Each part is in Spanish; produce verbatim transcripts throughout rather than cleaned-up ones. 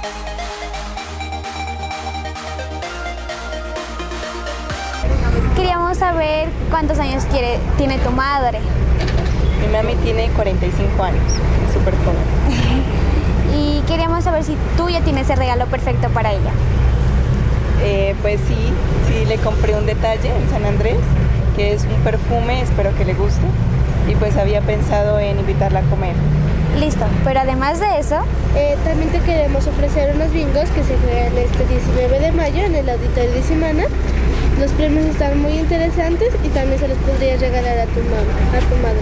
Queríamos saber cuántos años quiere, tiene tu madre. Mi mami tiene cuarenta y cinco años, es súper joven. Y queríamos saber si tú ya tienes el regalo perfecto para ella. Eh, pues sí, sí le compré un detalle en San Andrés, que es un perfume, espero que le guste. Y pues había pensado en invitarla a comer. Listo, pero además de eso, eh, también te queremos ofrecer unos bingos que se juegan este diecinueve de mayo en el Auditorio de Semana. Los premios están muy interesantes y también se los podrías regalar a tu mamá, a tu madre.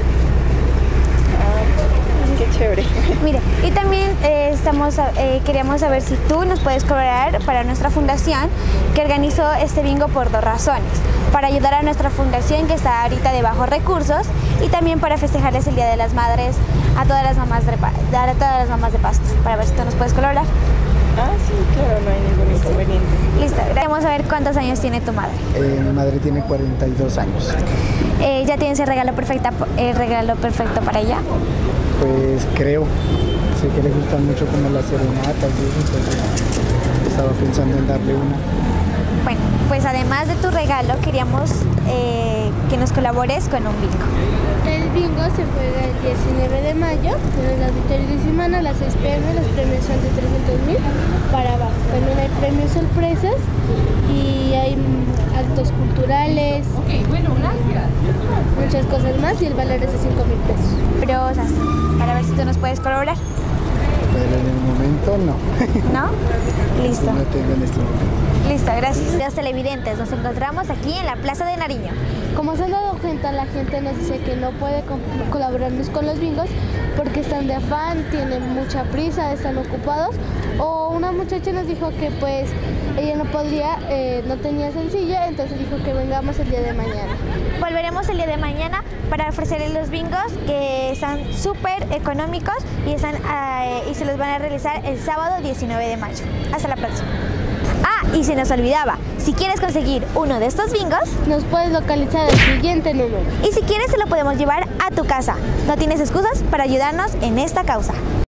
Ah, qué chévere. Mire, y también eh, estamos, eh, queríamos saber si tú nos puedes colaborar para nuestra fundación que organizó este bingo por dos razones. Para ayudar a nuestra fundación que está ahorita de bajos recursos y también para festejarles el Día de las Madres a todas las mamás de, a todas las mamás de Pasto. Para ver si tú nos puedes colaborar. Ah, sí, claro, no hay ningún inconveniente. Listo, vamos a ver cuántos años tiene tu madre. Eh, mi madre tiene cuarenta y dos años. Eh, ¿Ya tienes el regalo, perfecta, el regalo perfecto para ella? Pues creo, sé que le gustan mucho como las serenatas y eso, entonces estaba pensando en darle una. Bueno, pues además de tu regalo, queríamos eh, que nos colabores con un bingo. El bingo se juega el diecinueve de mayo en el Auditorio de Semana a las seis pe eme. Los premios son de trescientos mil para abajo. También hay premios sorpresas y hay actos culturales, muchas cosas más, y el valor es de cinco mil pesos. Pero, o sea, para ver si tú nos puedes colaborar. Pero en el momento no. ¿No? Listo. No tengo en este momento. Listo, gracias. Los televidentes, nos encontramos aquí en la Plaza de Nariño. Como se han dado cuenta, la gente nos dice que no puede co colaborarnos con los bingos porque están de afán, tienen mucha prisa, están ocupados. O una muchacha nos dijo que pues ella no podría, eh, no tenía sencillo, entonces dijo que vengamos el día de mañana. Volveremos el día de mañana para ofrecerles los bingos que están súper económicos y, están, eh, y se los van a realizar el sábado diecinueve de mayo. Hasta la próxima. Ah, y se nos olvidaba, si quieres conseguir uno de estos bingos, nos puedes localizar al siguiente número. Y si quieres se lo podemos llevar a tu casa. No tienes excusas para ayudarnos en esta causa.